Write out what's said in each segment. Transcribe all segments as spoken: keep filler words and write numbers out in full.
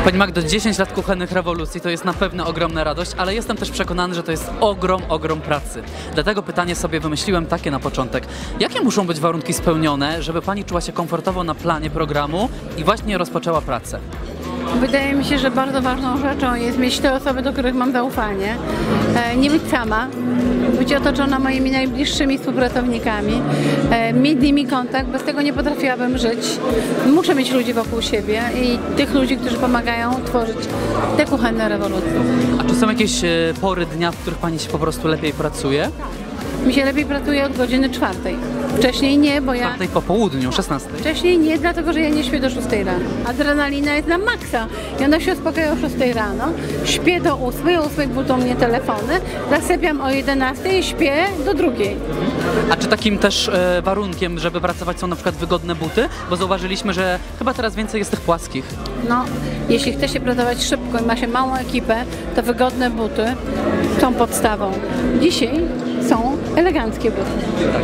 Pani Magdo, dziesięć lat kuchennych rewolucji to jest na pewno ogromna radość, ale jestem też przekonany, że to jest ogrom, ogrom pracy. Dlatego pytanie sobie wymyśliłem takie na początek. Jakie muszą być warunki spełnione, żeby Pani czuła się komfortowo na planie programu i właśnie rozpoczęła pracę? Wydaje mi się, że bardzo ważną rzeczą jest mieć te osoby, do których mam zaufanie. Nie być sama, być otoczona moimi najbliższymi współpracownikami, mieć z nimi kontakt, bez tego nie potrafiłabym żyć. Muszę mieć ludzi wokół siebie i tych ludzi, którzy pomagają tworzyć te kuchenne rewolucje. A czy są jakieś pory dnia, w których Pani się po prostu lepiej pracuje? Mi się lepiej pracuje od godziny czwartej. Wcześniej nie, bo ja... Czwartej po południu, szesnastej? Wcześniej nie, dlatego że ja nie śpię do szóstej rano. Adrenalina jest na maksa i ona się uspokaja o szóstej rano. Śpię do ósmej, o ósmej budzą mnie telefony, zasypiam o jedenastej i śpię do drugiej. A czy takim też e, warunkiem, żeby pracować, są na przykład wygodne buty? Bo zauważyliśmy, że chyba teraz więcej jest tych płaskich. No, jeśli chce się pracować szybko i ma się małą ekipę, to wygodne buty są podstawą. Dzisiaj są eleganckie buty.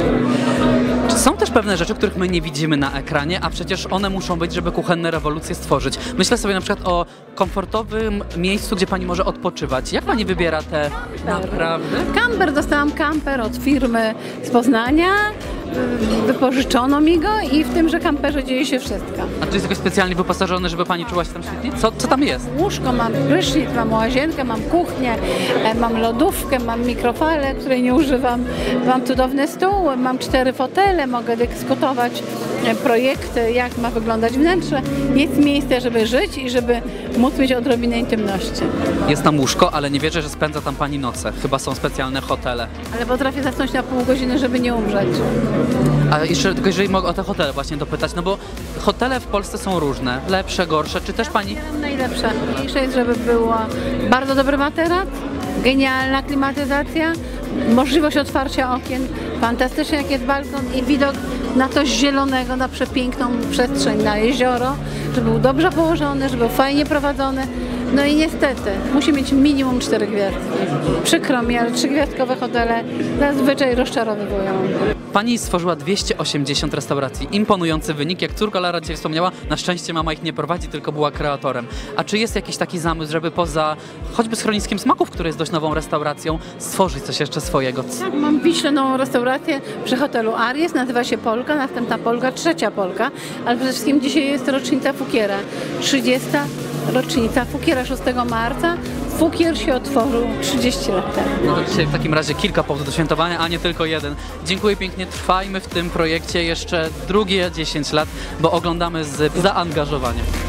Czy są też pewne rzeczy, których my nie widzimy na ekranie, a przecież one muszą być, żeby kuchenne rewolucje stworzyć? Myślę sobie na przykład o komfortowym miejscu, gdzie Pani może odpoczywać. Jak Pani wybiera te naprawdę? Kamper, dostałam kamper od firmy z Poznania. Wypożyczono mi go i w tymże kamperze dzieje się wszystko. A czy jest jakoś specjalnie wyposażony, żeby Pani czuła się tam świetnie? Co, co tam jest? Łóżko, mam prysznic, mam łazienkę, mam kuchnię, mam lodówkę, mam mikrofalę, której nie używam, mam cudowny stół, mam cztery fotele, mogę dyskutować projekty, jak ma wyglądać wnętrze. Jest miejsce, żeby żyć i żeby móc mieć odrobinę intymności. Jest tam łóżko, ale nie wierzę, że spędza tam Pani noce. Chyba są specjalne hotele. Ale potrafię zasnąć na pół godziny, żeby nie umrzeć. A jeszcze tylko jeżeli mogę o te hotele właśnie dopytać, no bo hotele w Polsce są różne, lepsze, gorsze, czy też Pani... Najlepsze. Najlepsze jest, żeby była bardzo dobry materac, genialna klimatyzacja, możliwość otwarcia okien, fantastycznie jak jest balkon i widok na coś zielonego, na przepiękną przestrzeń, na jezioro, żeby był dobrze położony, żeby był fajnie prowadzony. No i niestety musi mieć minimum cztery gwiazdki. Przykro mi, ale trzygwiazdkowe hotele zazwyczaj rozczarowywują. Pani stworzyła dwieście osiemdziesiąt restauracji. Imponujący wynik, jak córka Lara dzisiaj wspomniała, na szczęście mama ich nie prowadzi, tylko była kreatorem. A czy jest jakiś taki zamysł, żeby poza choćby schroniskiem smaków, który jest dość nową restauracją, stworzyć coś jeszcze swojego? Tak, mam w Wiśle nową restaurację przy hotelu Aries, nazywa się Polka, następna Polka, trzecia Polka, ale przede wszystkim dzisiaj jest rocznica Fukiera, trzydziesta rocznica Fukiera, szóstego marca. Fukier się otworzył trzydzieści lat temu. No to dzisiaj w takim razie kilka powodów do świętowania, a nie tylko jeden. Dziękuję pięknie, trwajmy w tym projekcie jeszcze drugie dziesięć lat, bo oglądamy z zaangażowaniem.